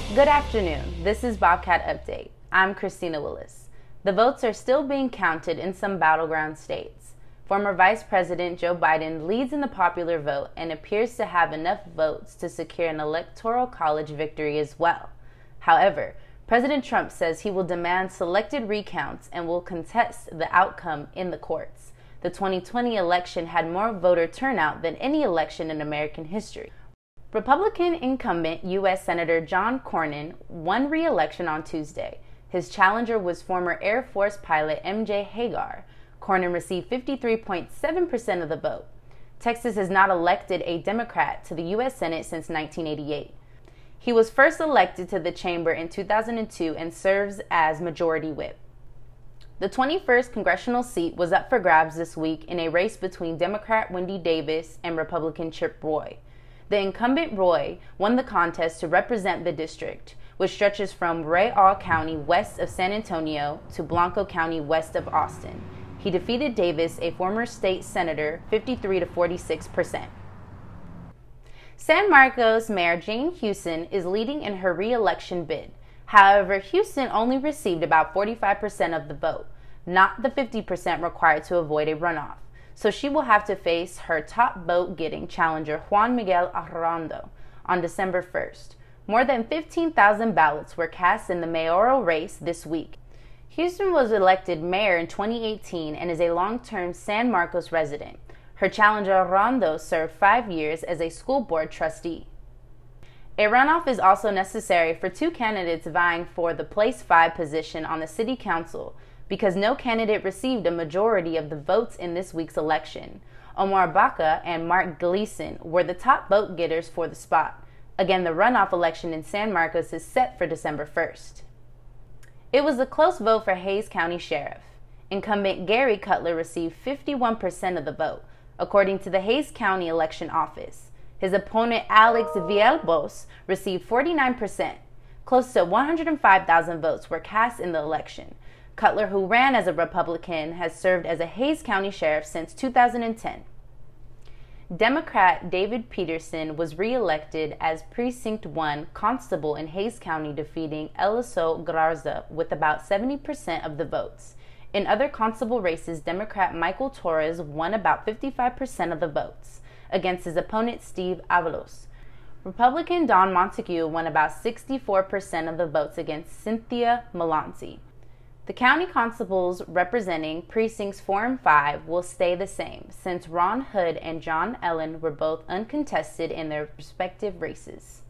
Good afternoon. This is Bobcat Update. I'm Christina Willis. The votes are still being counted in some battleground states. Former Vice President Joe Biden leads in the popular vote and appears to have enough votes to secure an electoral college victory as well. However, President Trump says he will demand selected recounts and will contest the outcome in the courts. The 2020 election had more voter turnout than any election in American history. Republican incumbent U.S. Senator John Cornyn won re-election on Tuesday. His challenger was former Air Force pilot M.J. Hagar. Cornyn received 53.7% of the vote. Texas has not elected a Democrat to the U.S. Senate since 1988. He was first elected to the chamber in 2002 and serves as Majority Whip. The 21st congressional seat was up for grabs this week in a race between Democrat Wendy Davis and Republican Chip Roy. The incumbent Roy won the contest to represent the district, which stretches from Ray-All County west of San Antonio to Blanco County west of Austin. He defeated Davis, a former state senator, 53 to 46%. San Marcos Mayor Jane Houston is leading in her re-election bid. However, Houston only received about 45% of the vote, not the 50% required to avoid a runoff. So she will have to face her top vote-getting challenger Juan Miguel Arredondo on December 1st. More than 15,000 ballots were cast in the mayoral race this week. Houston was elected mayor in 2018 and is a long-term San Marcos resident. Her challenger Arredondo served 5 years as a school board trustee. A runoff is also necessary for two candidates vying for the Place 5 position on the city council, because no candidate received a majority of the votes in this week's election. Omar Baca and Mark Gleason were the top vote getters for the spot. Again, the runoff election in San Marcos is set for December 1st. It was a close vote for Hays County Sheriff. Incumbent Gary Cutler received 51% of the vote, according to the Hays County Election Office. His opponent Alex Villalobos received 49%. Close to 105,000 votes were cast in the election. Cutler, who ran as a Republican, has served as a Hays County Sheriff since 2010. Democrat David Peterson was re-elected as Precinct 1 Constable in Hays County, defeating Eliso Garza with about 70% of the votes. In other constable races, Democrat Michael Torres won about 55% of the votes against his opponent Steve Avalos. Republican Don Montague won about 64% of the votes against Cynthia Melanzi. The county constables representing precincts 4 and 5 will stay the same, since Ron Hood and John Ellen were both uncontested in their respective races.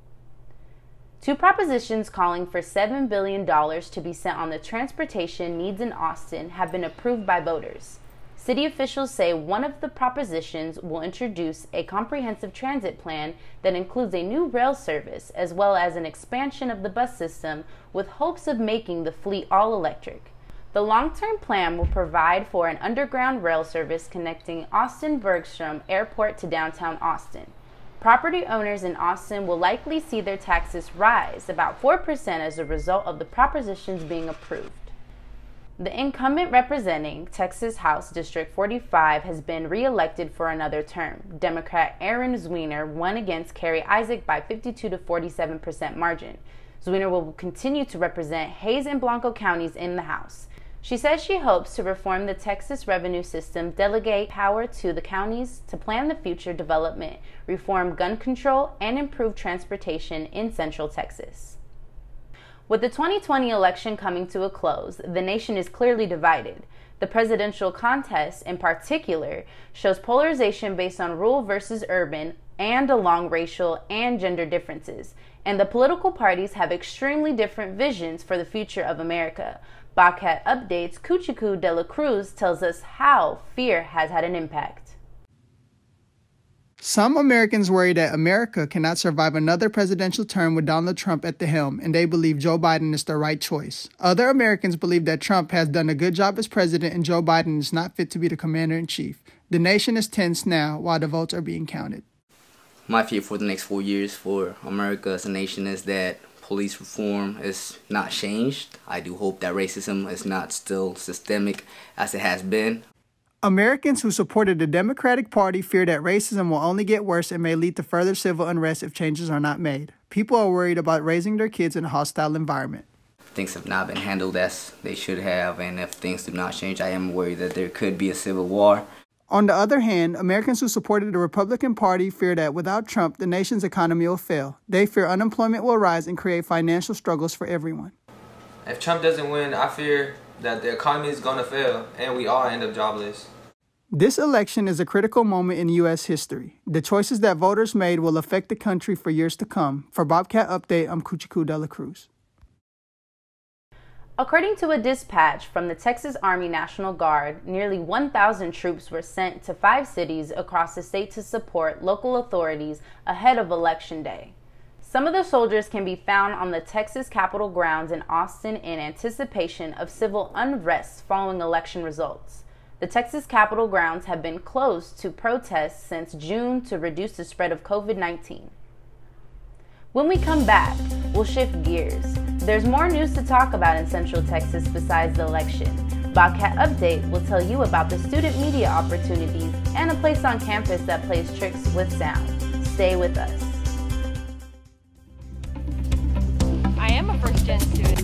Two propositions calling for $7 billion to be spent on the transportation needs in Austin have been approved by voters. City officials say one of the propositions will introduce a comprehensive transit plan that includes a new rail service as well as an expansion of the bus system with hopes of making the fleet all electric. The long-term plan will provide for an underground rail service connecting Austin-Bergstrom Airport to downtown Austin. Property owners in Austin will likely see their taxes rise about 4% as a result of the propositions being approved. The incumbent representing Texas House District 45 has been re-elected for another term. Democrat Erin Zwiener won against Kerry Isaac by 52 to 47% margin. Zwiener will continue to represent Hays and Blanco counties in the House. She says she hopes to reform the Texas revenue system, delegate power to the counties to plan the future development, reform gun control, and improve transportation in Central Texas. With the 2020 election coming to a close, the nation is clearly divided. The presidential contest, in particular, shows polarization based on rural versus urban and along racial and gender differences. And the political parties have extremely different visions for the future of America. Bobcat Updates' Kuchiku de la Cruz tells us how fear has had an impact. Some Americans worry that America cannot survive another presidential term with Donald Trump at the helm, and they believe Joe Biden is the right choice. Other Americans believe that Trump has done a good job as president and Joe Biden is not fit to be the commander-in-chief. The nation is tense now while the votes are being counted. My fear for the next 4 years for America as a nation is that police reform is not changed. I do hope that racism is not still systemic as it has been. Americans who supported the Democratic Party fear that racism will only get worse and may lead to further civil unrest if changes are not made. People are worried about raising their kids in a hostile environment. Things have not been handled as they should have, and if things do not change, I am worried that there could be a civil war. On the other hand, Americans who supported the Republican Party fear that without Trump, the nation's economy will fail. They fear unemployment will rise and create financial struggles for everyone. If Trump doesn't win, I fear that the economy is going to fail and we all end up jobless. This election is a critical moment in U.S. history. The choices that voters made will affect the country for years to come. For Bobcat Update, I'm Kuchiku Dela Cruz. According to a dispatch from the Texas Army National Guard, nearly 1,000 troops were sent to 5 cities across the state to support local authorities ahead of Election Day. Some of the soldiers can be found on the Texas Capitol grounds in Austin in anticipation of civil unrest following election results. The Texas Capitol grounds have been closed to protests since June to reduce the spread of COVID-19. When we come back, we'll shift gears. There's more news to talk about in Central Texas besides the election. Bobcat Update will tell you about the student media opportunities and a place on campus that plays tricks with sound. Stay with us. I am a first-gen student.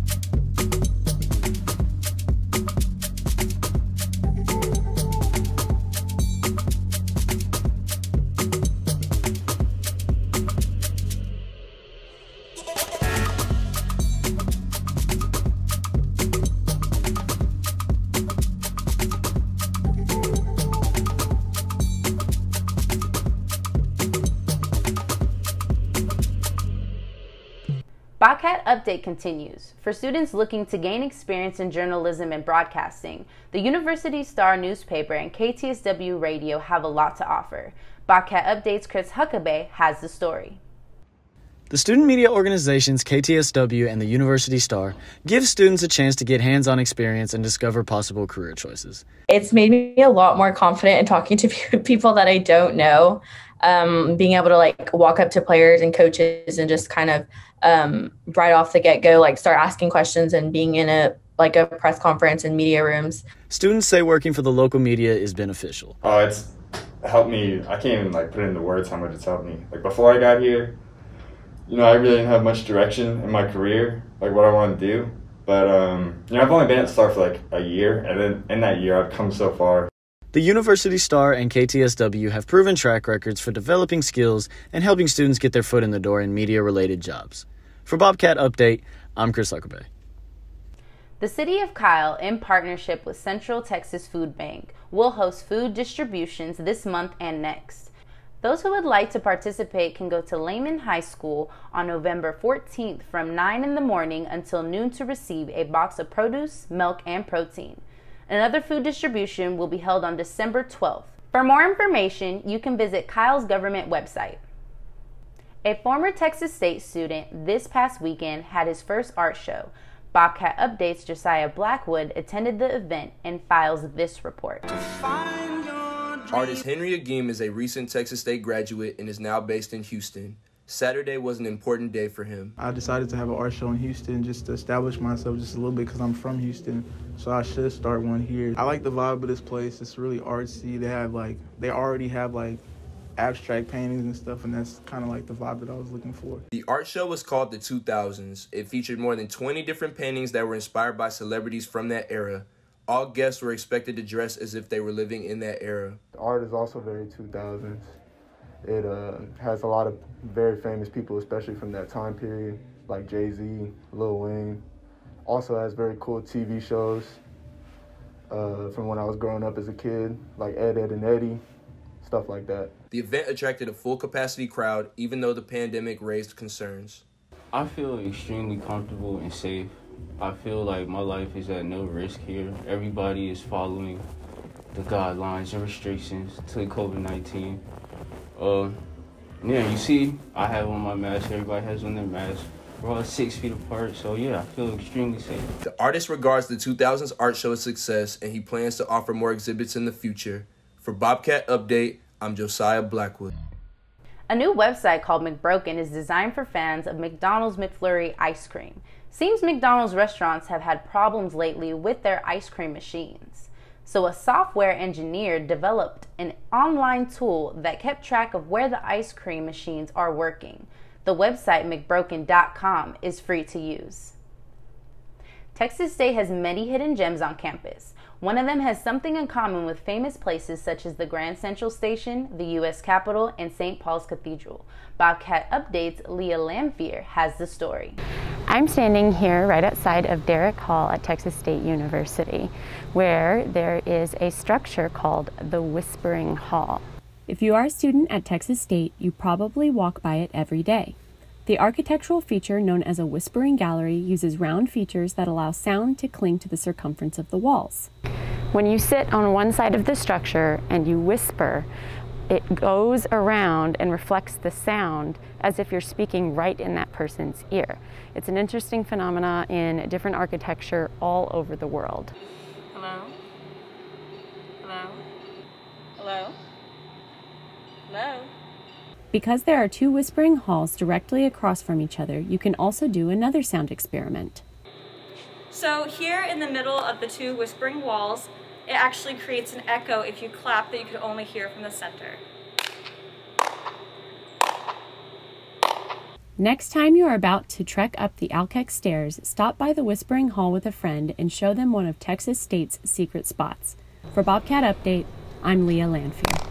Bobcat Update continues. For students looking to gain experience in journalism and broadcasting, the University Star newspaper and KTSW radio have a lot to offer. Bobcat Update's Chris Huckabee has the story. The student media organizations KTSW and the University Star give students a chance to get hands-on experience and discover possible career choices. It's made me a lot more confident in talking to people that I don't know, being able to walk up to players and coaches and just kind of right off the get-go, start asking questions and being in a press conference and media rooms. Students say working for the local media is beneficial. It's helped me. I can't even put it into words how much it's helped me. Before I got here, I really didn't have much direction in my career, what I want to do. But, I've only been at Star for a year, and then in that year I've come so far. The University Star and KTSW have proven track records for developing skills and helping students get their foot in the door in media-related jobs. For Bobcat Update, I'm Chris Huckabee. The City of Kyle, in partnership with Central Texas Food Bank, will host food distributions this month and next. Those who would like to participate can go to Lehman High School on November 14th from 9 in the morning until noon to receive a box of produce, milk, and protein. Another food distribution will be held on December 12th. For more information, you can visit Kyle's government website. A former Texas State student this past weekend had his first art show. Bobcat Update's Josiah Blackwood attended the event and files this report. Artist Henry Agim is a recent Texas State graduate and is now based in Houston. Saturday was an important day for him. I decided to have an art show in Houston just to establish myself just a little bit because I'm from Houston, so I should start one here. I like the vibe of this place. It's really artsy. They already have abstract paintings and stuff, and that's kind of the vibe that I was looking for. The art show was called the 2000s. It featured more than 20 different paintings that were inspired by celebrities from that era. All guests were expected to dress as if they were living in that era. The art is also very 2000s. It has a lot of very famous people, especially from that time period, like Jay-Z, Lil Wayne. Also has very cool TV shows from when I was growing up as a kid, like Ed, Edd n Eddy, stuff like that. The event attracted a full-capacity crowd, even though the pandemic raised concerns. I feel extremely comfortable and safe. I feel like my life is at no risk here. Everybody is following the guidelines and restrictions to COVID-19. You see, I have on my mask. Everybody has on their mask. We're all 6 feet apart, so yeah, I feel extremely safe. The artist regards the 2000s art show a success, and he plans to offer more exhibits in the future. For Bobcat Update, I'm Josiah Blackwood. A new website called McBroken is designed for fans of McDonald's McFlurry ice cream. Seems McDonald's restaurants have had problems lately with their ice cream machines. So a software engineer developed an online tool that kept track of where the ice cream machines are working. The website mcbroken.com is free to use. Texas State has many hidden gems on campus. One of them has something in common with famous places such as the Grand Central Station, the U.S. Capitol, and St. Paul's Cathedral. Bobcat Update's Leah Lamphere has the story. I'm standing here right outside of Derrick Hall at Texas State University, where there is a structure called the Whispering Hall. If you are a student at Texas State, you probably walk by it every day. The architectural feature known as a whispering gallery uses round features that allow sound to cling to the circumference of the walls. When you sit on one side of the structure and you whisper, it goes around and reflects the sound as if you're speaking right in that person's ear. It's an interesting phenomena in different architecture all over the world. Hello? Hello? Hello? Hello? Because there are two whispering halls directly across from each other, you can also do another sound experiment. So here in the middle of the two whispering walls, it actually creates an echo if you clap that you could only hear from the center. Next time you are about to trek up the Alkex stairs, stop by the Whispering Hall with a friend and show them one of Texas State's secret spots. For Bobcat Update, I'm Leah Lamphere.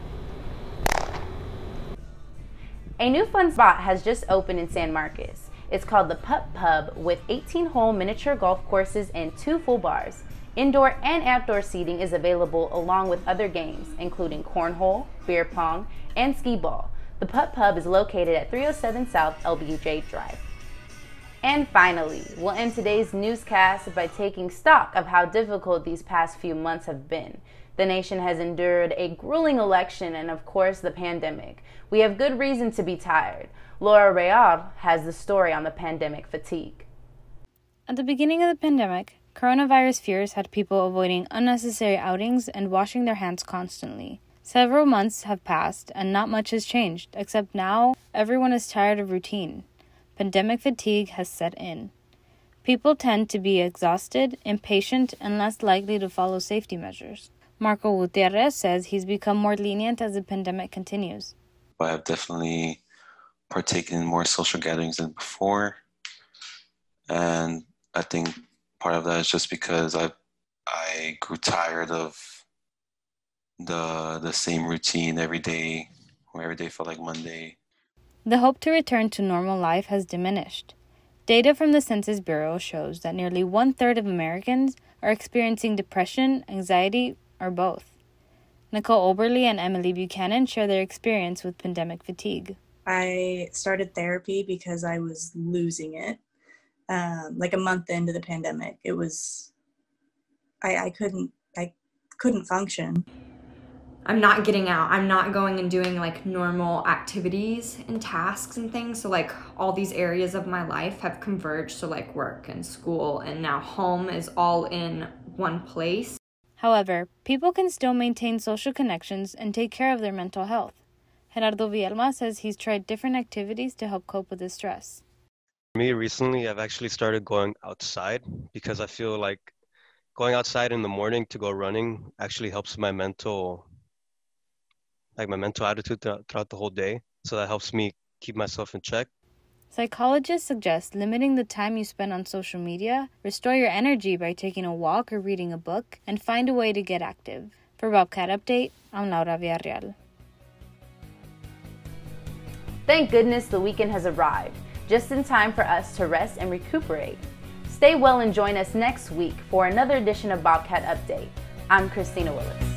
A new fun spot has just opened in San Marcos. It's called the Putt Pub with 18-hole miniature golf courses and 2 full bars. Indoor and outdoor seating is available along with other games, including cornhole, beer pong, and skee ball. The Putt Pub is located at 307 South LBJ Drive. And finally, we'll end today's newscast by taking stock of how difficult these past few months have been. The nation has endured a grueling election and, of course, the pandemic. We have good reason to be tired. Laura Real has the story on the pandemic fatigue. At the beginning of the pandemic, coronavirus fears had people avoiding unnecessary outings and washing their hands constantly. Several months have passed and not much has changed, except now everyone is tired of routine. Pandemic fatigue has set in. People tend to be exhausted, impatient, and less likely to follow safety measures. Marco Gutierrez says he's become more lenient as the pandemic continues. I have definitely partaken in more social gatherings than before, and I think part of that is just because I grew tired of the same routine every day, where every day felt like Monday. The hope to return to normal life has diminished. Data from the Census Bureau shows that nearly 1/3 of Americans are experiencing depression, anxiety, or both. Nicole Oberly and Emily Buchanan share their experience with pandemic fatigue. I started therapy because I was losing it. Like a month into the pandemic, it was, I couldn't function. I'm not getting out. I'm not going and doing like normal activities and tasks and things. So like all these areas of my life have converged. So like work and school and now home is all in one place. However, people can still maintain social connections and take care of their mental health. Gerardo Vielma says he's tried different activities to help cope with the stress. For me, recently, I've actually started going outside because I feel like going outside in the morning to go running actually helps my mental attitude throughout the whole day. So that helps me keep myself in check. Psychologists suggest limiting the time you spend on social media, restore your energy by taking a walk or reading a book, and find a way to get active. For Bobcat Update, I'm Laura Villarreal. Thank goodness the weekend has arrived, just in time for us to rest and recuperate. Stay well and join us next week for another edition of Bobcat Update. I'm Christina Willis.